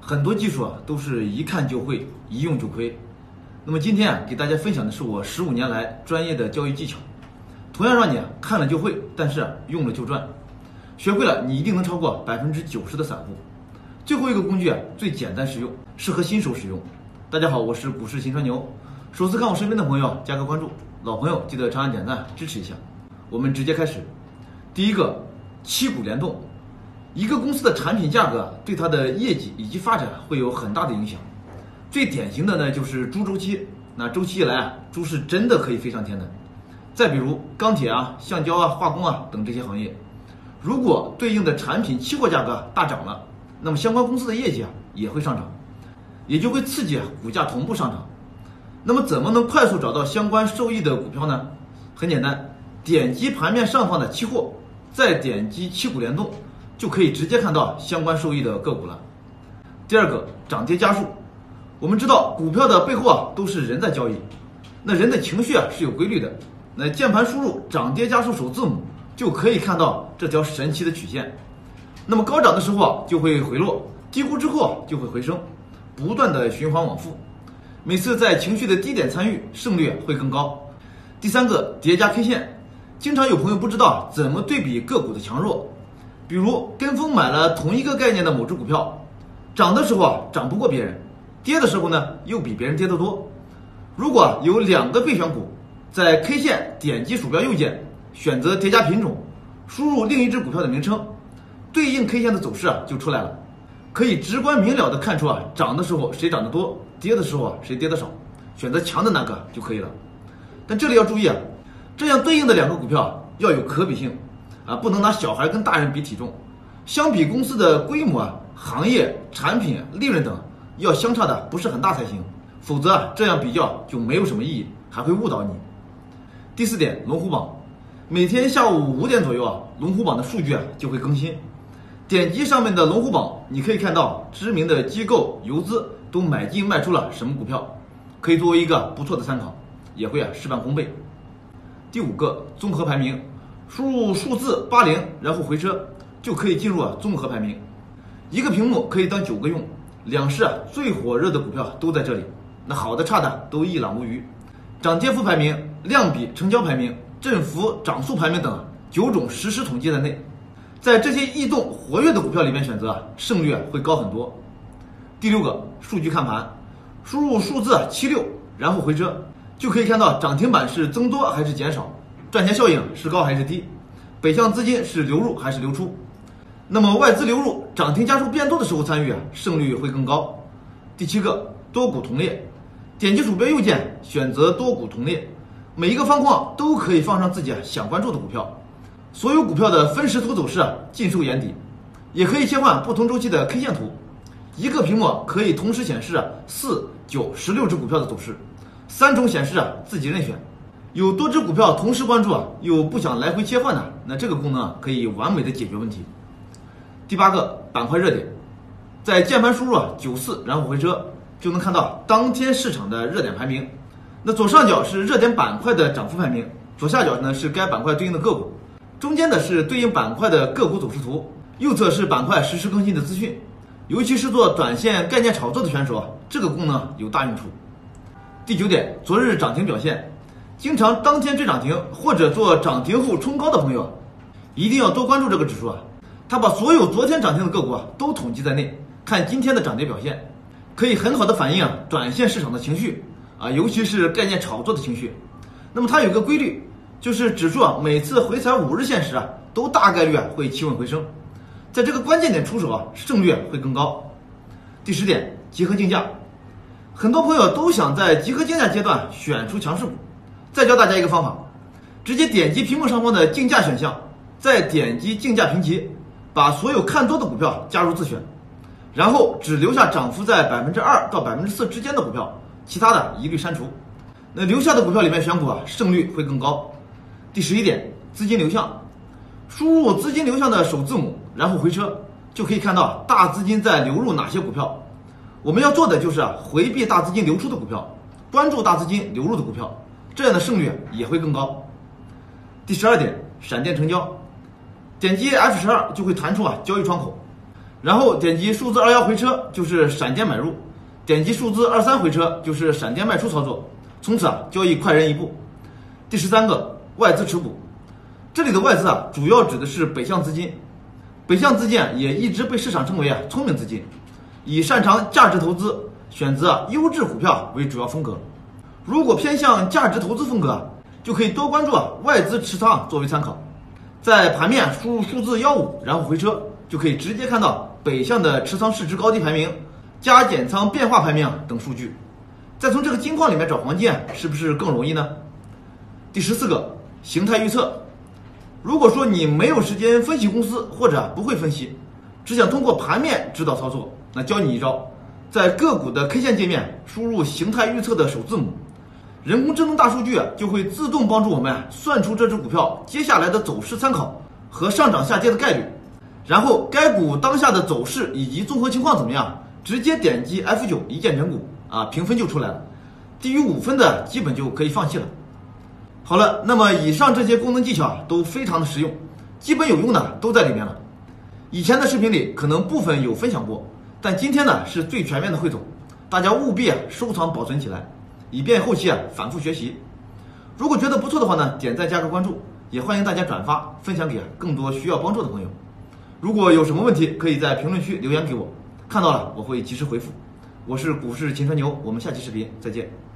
很多技术都是一看就会，一用就亏。那么今天给大家分享的是我15年来专业的交易技巧，同样让你看了就会，但是用了就赚。学会了，你一定能超过90%的散户。最后一个工具最简单实用，适合新手使用。大家好，我是股市秦川牛。首次看我视频的朋友加个关注，老朋友记得长按点赞支持一下。我们直接开始。第一个，期股联动。一个公司的产品价格对它的业绩以及发展会有很大的影响。最典型的呢就是猪周期，那周期一来猪是真的可以飞上天的。再比如钢铁橡胶化工等这些行业，如果对应的产品期货价格大涨了，那么相关公司的业绩也会上涨，也就会刺激股价同步上涨。那么怎么能快速找到相关受益的股票呢？很简单，点击盘面上方的期货，再点击期股联动，就可以直接看到相关受益的个股了。第二个，涨跌家数。我们知道股票的背后都是人在交易，那人的情绪是有规律的。那键盘输入涨跌家数首字母，就可以看到这条神奇的曲线。那么高涨的时候就会回落，低估之后就会回升，不断的循环往复。每次在情绪的低点参与，胜率会更高。第三个，叠加 K 线。经常有朋友不知道怎么对比个股的强弱，比如跟风买了同一个概念的某只股票，涨的时候涨不过别人，跌的时候呢又比别人跌得多。如果有2个备选股，在 K 线点击鼠标右键，选择叠加品种，输入另一只股票的名称，对应 K 线的走势就出来了，可以直观明了的看出涨的时候谁涨得多，跌的时候谁跌得少，选择强的那个就可以了。但这里要注意这样对应的2个股票要有可比性不能拿小孩跟大人比体重，相比公司的规模行业、产品、利润等要相差的不是很大才行，否则这样比较就没有什么意义，还会误导你。第4点，龙虎榜。每天下午5点左右龙虎榜的数据就会更新。点击上面的龙虎榜，你可以看到知名的机构、游资都买进卖出了什么股票，可以作为一个不错的参考，也会事半功倍。第5个，综合排名。输入数字80，然后回车，就可以进入综合排名。一个屏幕可以当9个用，两市最火热的股票都在这里，那好的差的都一览无余。涨跌幅排名、量比成交排名、振幅涨速排名等9种实时统计在内，在这些异动活跃的股票里面选择，胜率会高很多。第6个，数据看盘。输入数字76，然后回车，就可以看到涨停板是增多还是减少，赚钱效应是高还是低，北向资金是流入还是流出。那么外资流入涨停家数变多的时候参与胜率会更高。第7个，多股同列。点击鼠标右键，选择多股同列，每一个方框都可以放上自己想关注的股票，所有股票的分时图走势尽收眼底，也可以切换不同周期的 K 线图。一个屏幕可以同时显示4、9、16只股票的走势，3种显示自己任选。有多只股票同时关注又不想来回切换的，那这个功能可以完美的解决问题。第8个，板块热点。在键盘输入94，然后回车，就能看到当天市场的热点排名。那左上角是热点板块的涨幅排名，左下角呢是该板块对应的个股，中间的是对应板块的个股走势图，右侧是板块实时更新的资讯。尤其是做短线概念炒作的选手，这个功能有大用处。第9点，昨日涨停表现。经常当天追涨停或者做涨停后冲高的朋友，一定要多关注这个指数它把所有昨天涨停的个股都统计在内，看今天的涨跌表现，可以很好的反映短线市场的情绪尤其是概念炒作的情绪。那么它有个规律，就是指数每次回踩5日线时都大概率会企稳回升，在这个关键点出手胜率会更高。第10点，集合竞价。很多朋友都想在集合竞价阶段选出强势股，再教大家一个方法，直接点击屏幕上方的竞价选项，再点击竞价评级，把所有看多的股票加入自选，然后只留下涨幅在2%到4%之间的股票，其他的一律删除。那留下的股票里面选股胜率会更高。第11点，资金流向。输入资金流向的首字母，然后回车，就可以看到大资金在流入哪些股票。我们要做的就是回避大资金流出的股票，关注大资金流入的股票，这样的胜率也会更高。第12点，闪电成交。点击 F12 就会弹出交易窗口， 然后点击数字21回车就是闪电买入，点击数字23回车就是闪电卖出操作，从此交易快人一步。第13个，外资持股。这里的外资主要指的是北向资金，北向资金也一直被市场称为聪明资金，以擅长价值投资、选择优质股票为主要风格。如果偏向价值投资风格，就可以多关注外资持仓作为参考。在盘面输入数字15，然后回车，就可以直接看到北向的持仓市值高低排名、加减仓变化排名等数据。再从这个金矿里面找黄金，是不是更容易呢？第14个，形态预测。如果说你没有时间分析公司，或者不会分析，只想通过盘面指导操作，那教你一招，在个股的 K 线界面输入形态预测的首字母，人工智能大数据就会自动帮助我们算出这只股票接下来的走势参考和上涨下跌的概率，然后该股当下的走势以及综合情况怎么样，直接点击 F9 一键选股评分就出来了，低于5分的基本就可以放弃了。好了，那么以上这些功能技巧都非常的实用，基本有用的都在里面了。以前的视频里可能部分有分享过，但今天呢是最全面的汇总，大家务必收藏保存起来，以便后期反复学习。如果觉得不错的话呢，点赞加个关注，也欢迎大家转发分享给更多需要帮助的朋友。如果有什么问题，可以在评论区留言给我，看到了我会及时回复。我是股市秦川牛，我们下期视频再见。